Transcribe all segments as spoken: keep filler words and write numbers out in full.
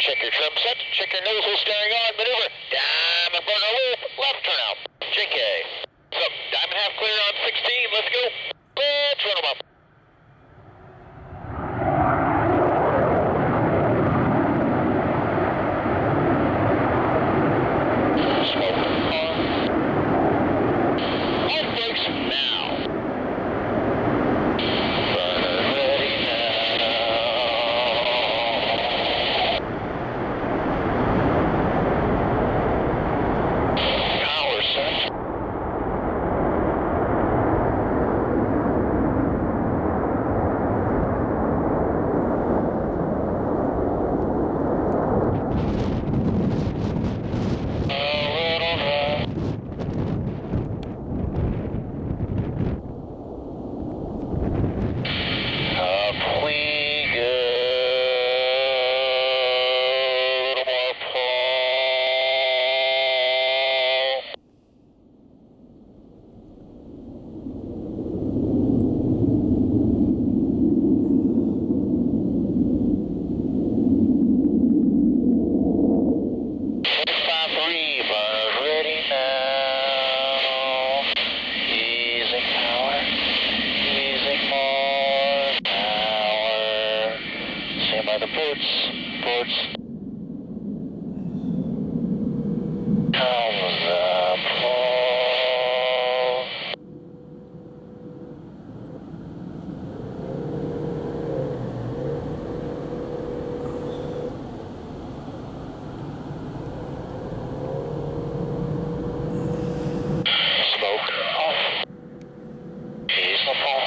Check your trim set, check your nozzle steering on, maneuver. Diamond burner loop, left turn out. J K. So, diamond half clear on sixteen, let's go. Let's run them up. Smoke on. Off brakes now. Burner ready now. Power set. By the ports, ports. Comes the pull. Smoke off. Ease the fall.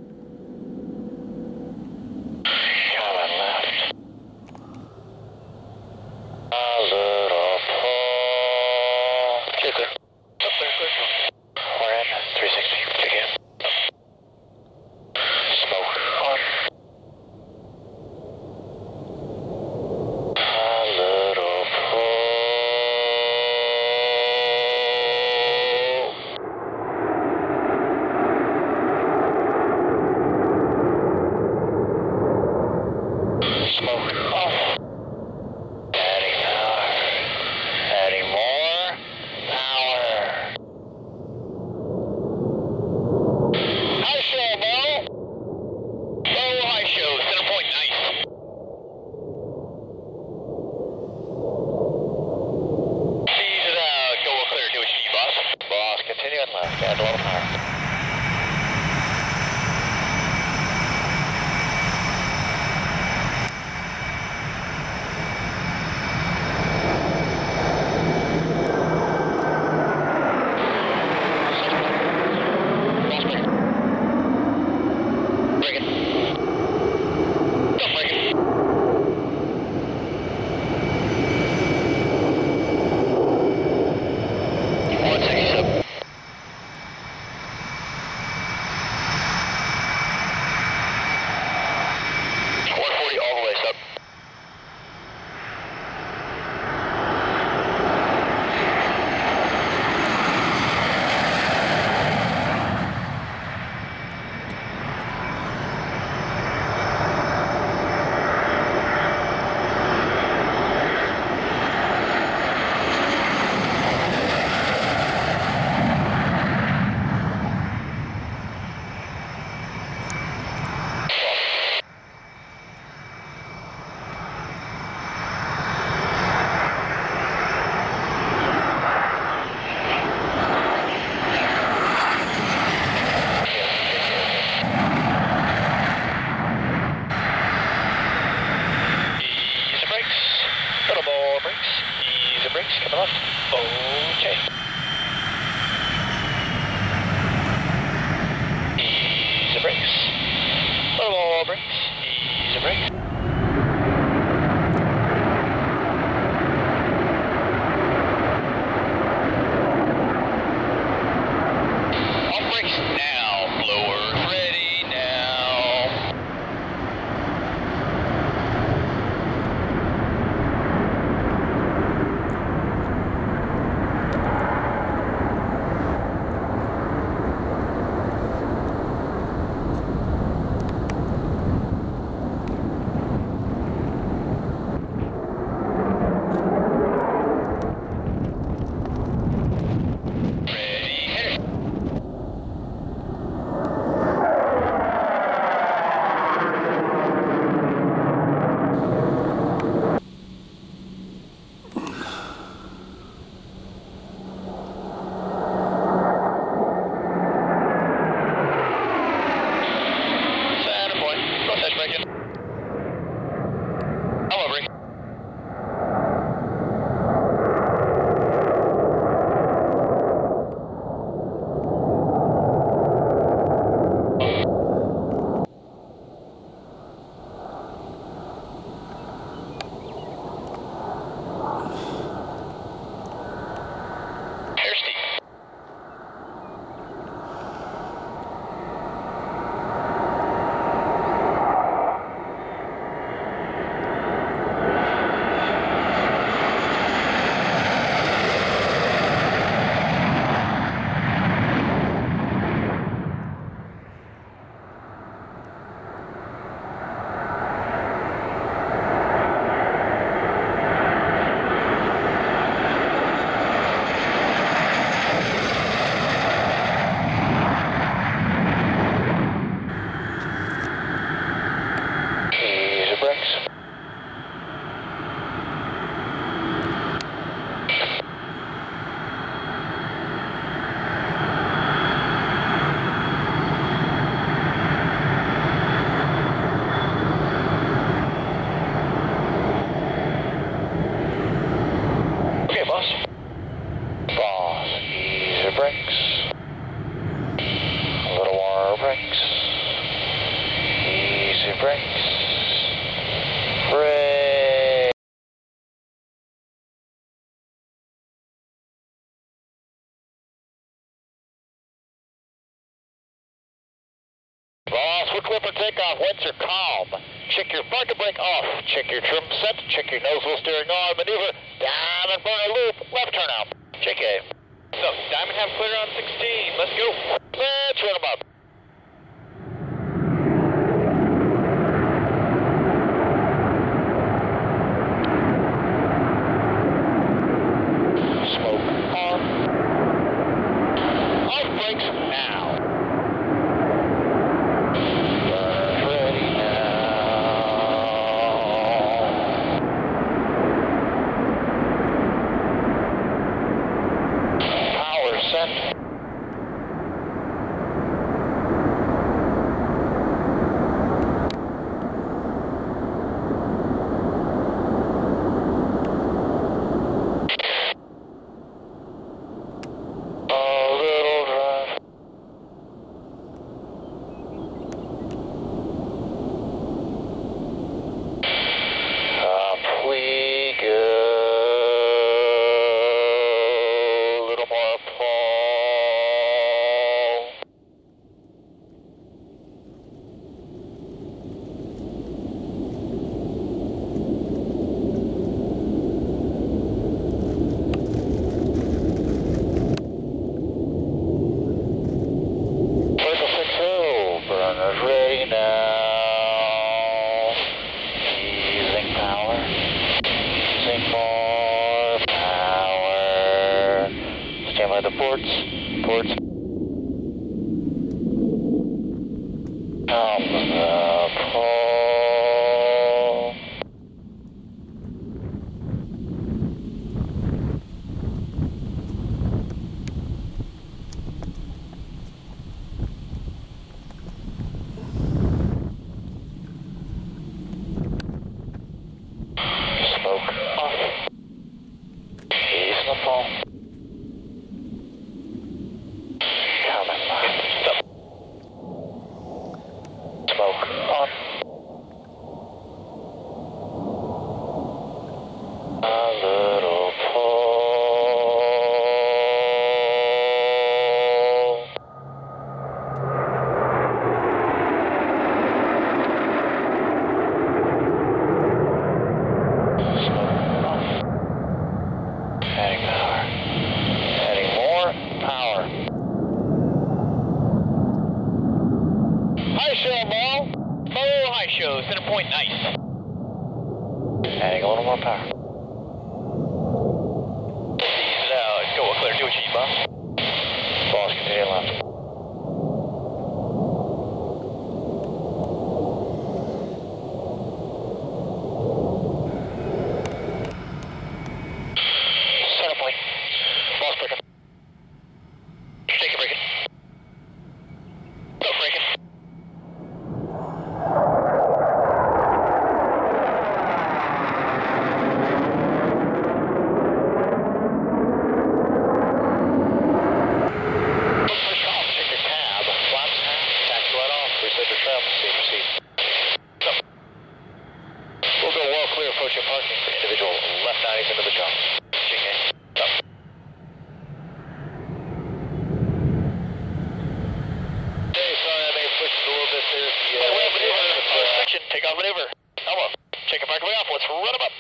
Smoke off. Adding power. Adding more power. High show, Bo. Low high show. Center point, nice. Ease it out. Go clear. Do what you need, boss. Boss, continue on left. Add a little power. Come on. Okay. Easy brakes. Little more brakes. Easy brakes. Off brakes now. Blowers ready now. Delivery. Boss, we're clear for takeoff. Winds are calm. Check your parking brake off. Check your trim set. Check your nose wheel steering on. Maneuver. Diamond burner loop. Left turn out. Check A. So, Diamond have clear on sixteen. Let's go. Let's run them up. Smoke on. Off brakes now. The ports, ports. Um, the pole. Smoke off. He's in the pole. Smoke on. A little pull. Smoke off. Adding power. Adding more power. High show, ball. Low high show, center point, nice. Adding a little more power. Ease it out. Go, clear to achieve, boss. Boss, continue left. Center point. Boss breaker. Take a break. Go breaking. approaching parking. Individual left ninety into the jump. J K. Up. Hey, sorry, I may have pushed it a little bit there. Yeah, oh, well, maneuver. Uh, section, take off maneuver. Elmo, check your parking way off. Let's run him up.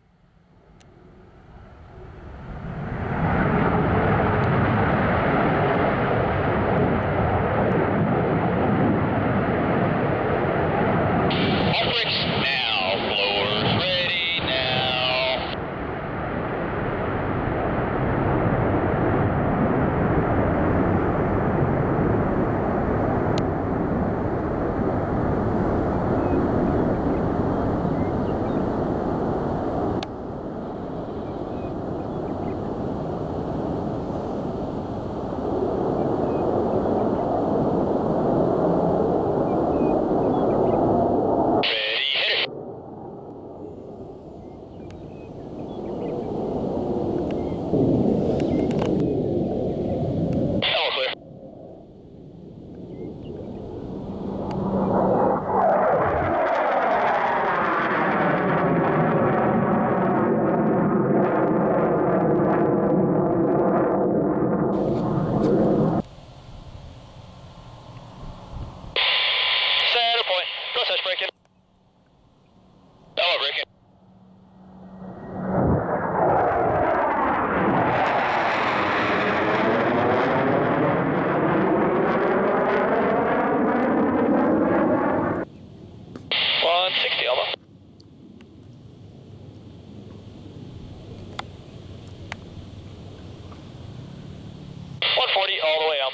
one forty all the way, Elmo.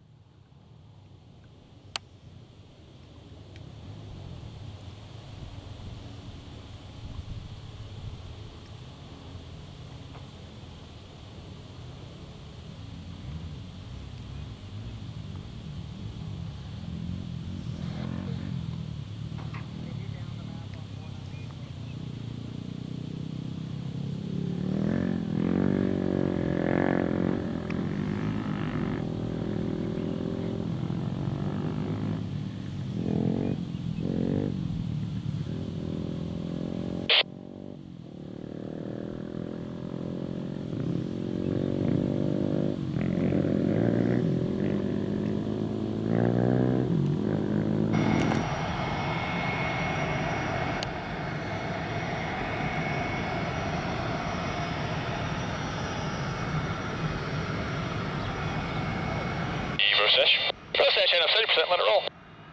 Process. Process, and thirty percent, let it roll.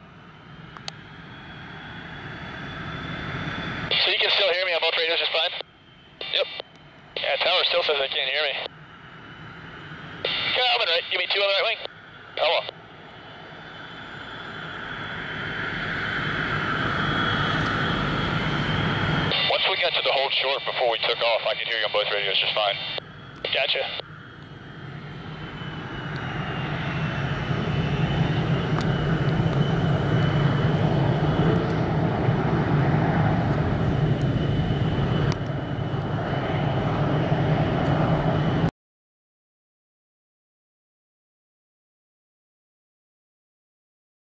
So you can still hear me on both radios just fine? Yep. Yeah, tower still says they can't hear me. Calvin, right? Give me two on the right wing. Hello. Once we got to the hold short before we took off, I could hear you on both radios just fine. Gotcha.